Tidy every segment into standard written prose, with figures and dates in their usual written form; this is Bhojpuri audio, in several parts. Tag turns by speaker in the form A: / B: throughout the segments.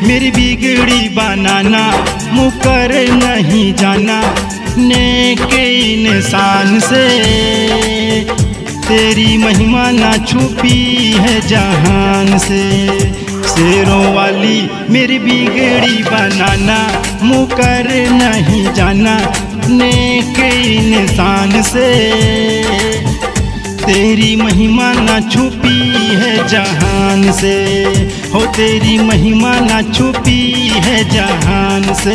A: मेरी बिगड़ी बनाना, मुकर नहीं जाना नेक इंसान से। तेरी महिमा ना छुपी है जहान से। शेरों वाली मेरी बिगड़ी बनाना, मुकर नहीं जाना नेक इंसान से। तेरी महिमा ना छुपी है जहान से, हो तेरी महिमा ना छुपी है जहान से।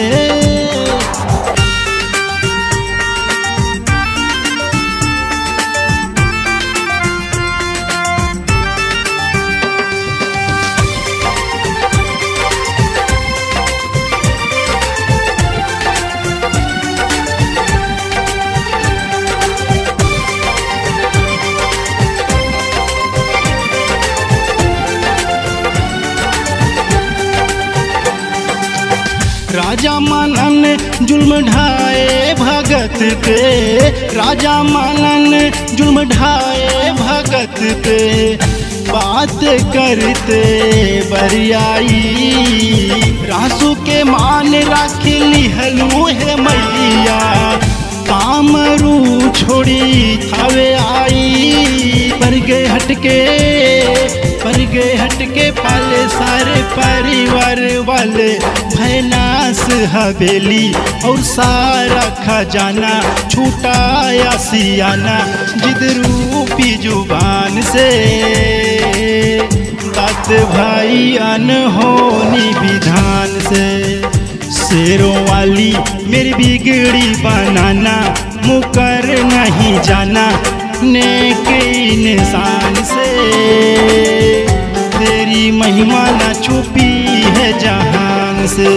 A: राजा मनन जुल्म ढाए भगत पे, राजा मनन जुल्म ढाए भगत पे। बात करते बरियाई, रासू के मान रख लिहलू है मैया। कामरू छोड़ी थावे आई, पर गए हटके पाले सारे परिवार वाले। भैनास हवेली और सारा खजाना, छूटाया सियाना जिद रूपी जुबान से। बात भाई अनहोनी विधान से। शेरों वाली मेरी बिगड़ी बनाना, मुकर नहीं जाना नेक इंसान से। तेरी महिमा ना छुपी है जहान से।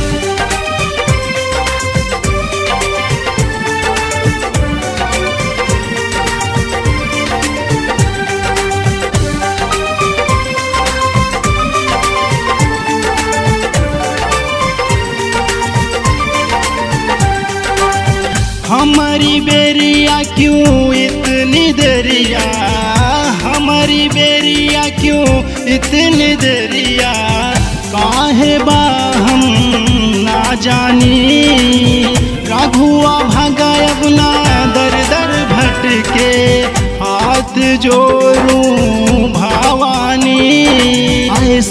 A: हमारी बेरिया क्यों इतनी देरिया, हमारी बेरिया क्यों इतनी देरिया। काहे बा हम ना जानी, राघुआ भागा अपना दर दर भटके। हाथ जोड़ूं भवानी, आए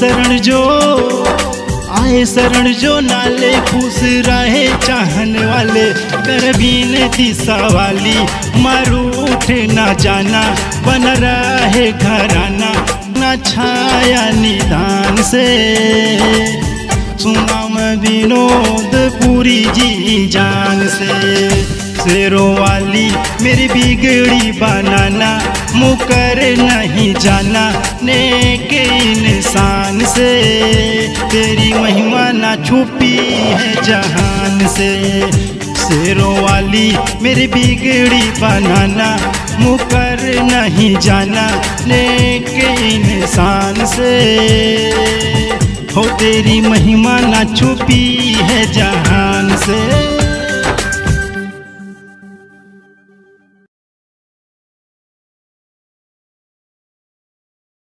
A: शरण जो नाले खुश रहे चाहन वाले। कर बीनती सवाली मारू उठ ना जाना, बन रहे घराना ना छाया निदान से। सुनाम विनोद पूरी जी जान से। शेरों वाली मेरी बिगड़ी बनाना, मुकर नहीं जाना नेक इंसान से। तेरी महिमा ना छुपी है जहान से। शेरों वाली मेरी बिगड़ी बनाना, मुकर नहीं जाना नेक इंसान से। हो तेरी महिमा ना छुपी है जहान से।